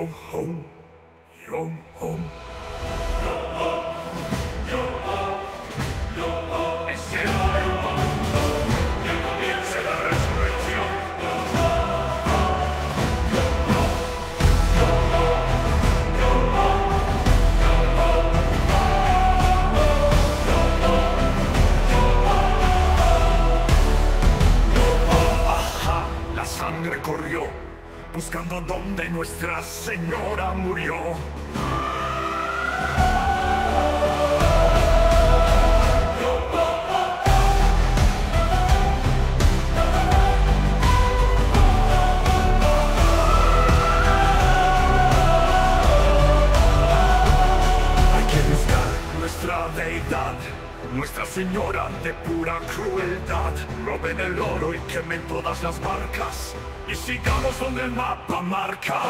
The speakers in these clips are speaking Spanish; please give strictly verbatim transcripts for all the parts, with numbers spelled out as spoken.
Yo ho, yo ho. Es el nuevo mundo, comienza la resurrección. Ajá, la sangre corrió, buscando donde Nuestra Señora murió. Hay que buscar nuestra deidad, Nuestra Señora de pura crueldad. Roben el oro y quemen todas las marcas, y sigamos donde el mapa marca.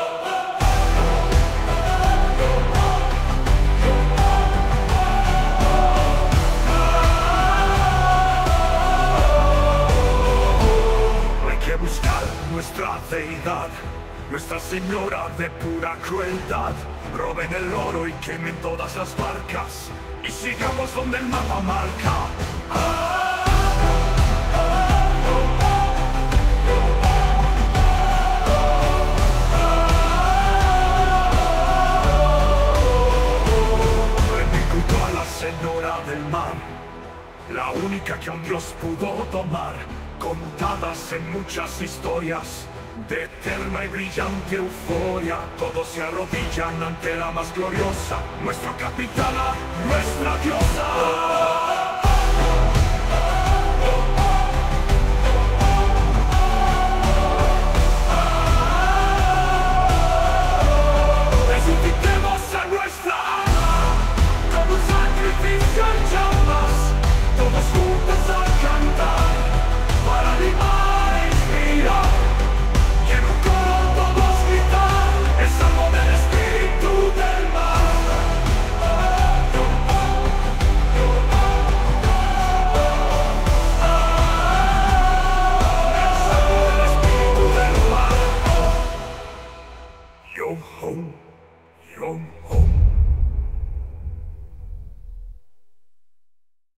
Hay que buscar nuestra deidad, Nuestra Señora de pura crueldad. Roben el oro y quemen todas las marcas, y sigamos donde el mapa marca. Señora del mar, la única que un dios pudo domar, contadas en muchas historias, de eterna y brillante euforia. Todos se arrodillan ante la más gloriosa, nuestra capitana, nuestra diosa.